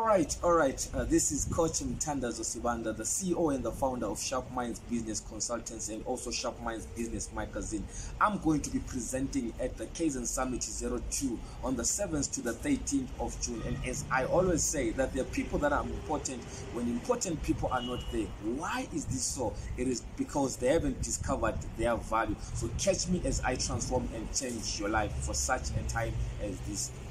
All right. This is Coach Mthandazo Sibanda, the CEO and the founder of SharpMinds Business Consultancy and also SharpMinds Business Magazine. I'm going to be presenting at the Kaizen Summit 02 on the 7th to the 13th of June. And as I always say, that there are people that are important when important people are not there. Why is this so? It is because they haven't discovered their value. So catch me as I transform and change your life for such a time as this.